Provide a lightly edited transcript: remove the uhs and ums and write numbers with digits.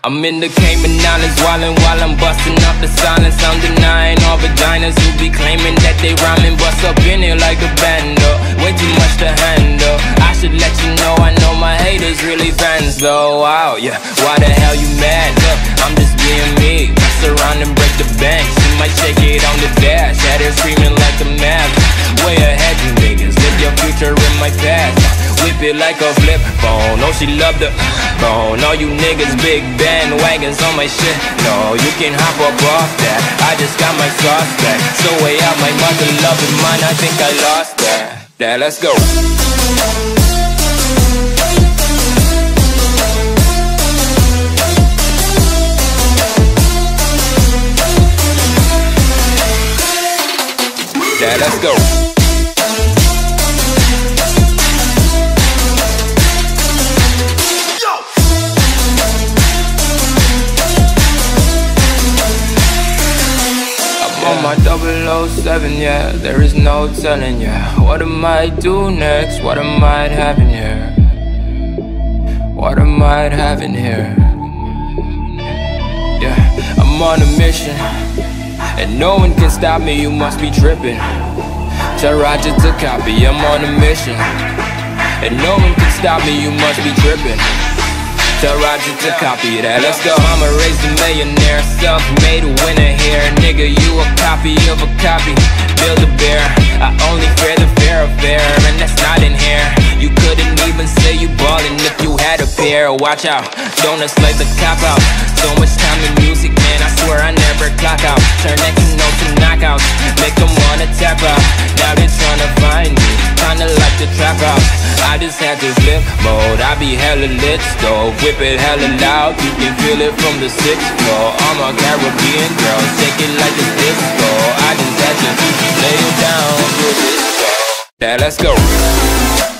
I'm in the Cayman Islands wildin' while I'm bustin' up the silence. I'm denying all vaginas who be claiming that they rhyming. Bust up in it like a bando, way too much to handle. I should let you know, I know my haters really fans though. Wow, yeah, why the hell you mad? Look, I'm just being me. Mess around and break the bank. She might shake it on the dash, had her screaming like the Mavs. Way ahead you niggas, live your future in my past. Whip it like a flip phone, oh she love the bone. All you niggas big bandwagons on my shit. No, you can hop up off that, I just got my sauce back. So way out my mother loving mine, I think I lost that. Yeah, let's go. Yeah, let's go. On my 007, yeah, there is no telling, yeah. What I might do next, what I might have in here. What I might have in here. Yeah, I'm on a mission, and no one can stop me, you must be tripping. Tell Roger to copy, I'm on a mission, and no one can stop me, you must be tripping. Tell Roger to copy that, let's go. Mama raised a millionaire, self-made winner here. Nigga, you a copy of a copy, build a bear. I only fear the fear of bear, and that's not in here. You couldn't even say you ballin' if you had a pair. Watch out, donuts like the cop out. So much time in music, man, I swear I never clock out. Turn X and O to knockouts, make them wanna tap out. Now they tryna find me, kinda like the trap house. I just had to flip mode, I be hella lit, though. Whip it hella loud, you can feel it from the 6th floor. I'm a Caribbean girl, shake it like a disco. I just had to lay it down, do this, yeah, let's go.